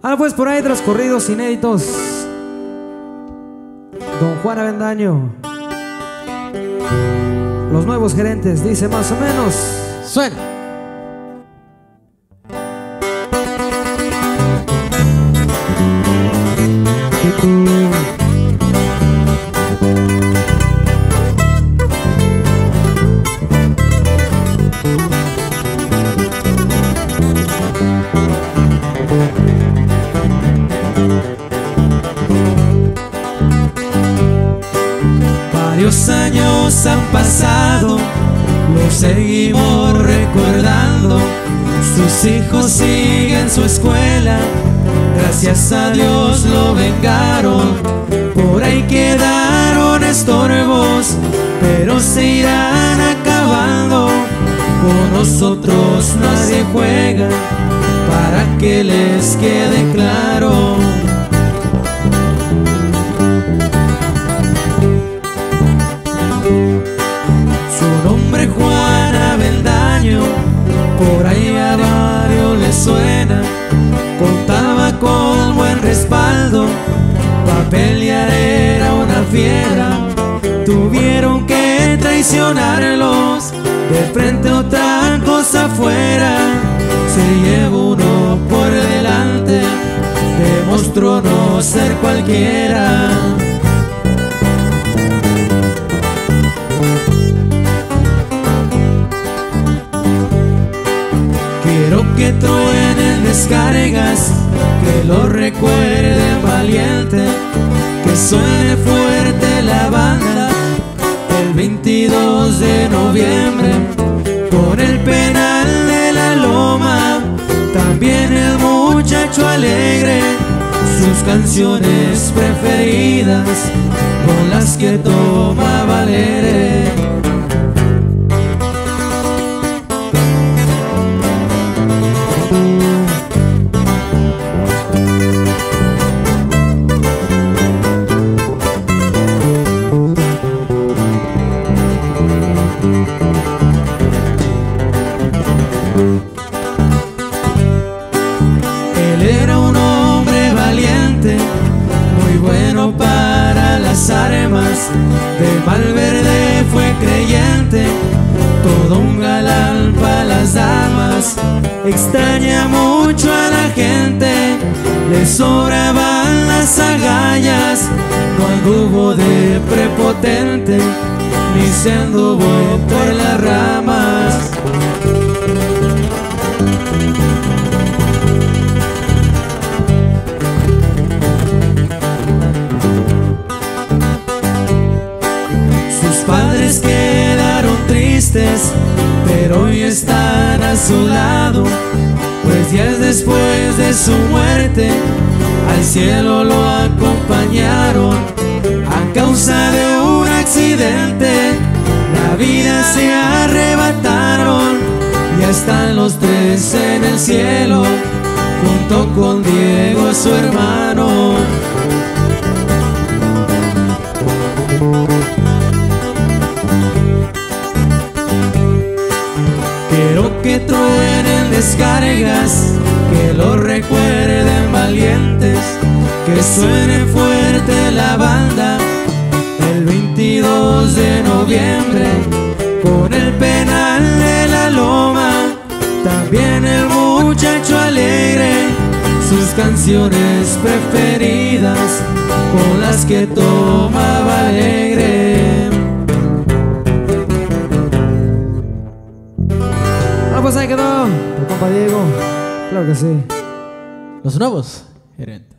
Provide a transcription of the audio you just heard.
Pues por ahí tras corridos inéditos. Don Juan Avendaño. Los nuevos gerentes, dice más o menos. Suena. Varios años han pasado, lo seguimos recordando. Sus hijos siguen su escuela, gracias a Dios lo vengaron. Por ahí quedaron estorbos, pero se irán acabando. Con nosotros nadie juega, para que les quede claro. Su nombre Juan Avendaño, por ahí a varios le suena. Contaba con buen respaldo, pa' pelear era una fiera. Tuvieron que traicionarlos, de frente otra cosa fuera. Se llevó uno por delante, demostró no ser cualquiera. Quiero que truenen descargas, que lo recuerden valiente, que suene fuerte la banda el 22 de noviembre. Con el penal de la loma, también el muchacho alegre, sus canciones preferidas, con las que toma Valere. Él era un hombre valiente, muy bueno para las armas. De Malverde fue creyente, todo un galán para las damas. Extraña mucho a la gente, le sobraban las agallas. No anduvo de prepotente, ni se anduvo por las ramas. Sus padres quedaron tristes, pero hoy están a su lado, pues días después de su muerte al cielo lo acompañaron. A causa de un accidente la vida se arrebataron, ya están los tres en el cielo junto con Diego su hermano. Quiero que truenen descargas, que lo recuerden valientes, que suene fuerte la banda el 22 de noviembre. Con el penal de la loma, también el muchacho alegre, sus canciones preferidas, con las que tomaba alegre. Pues ahí quedó el compa Diego. Claro que sí. Los nuevos gerentes.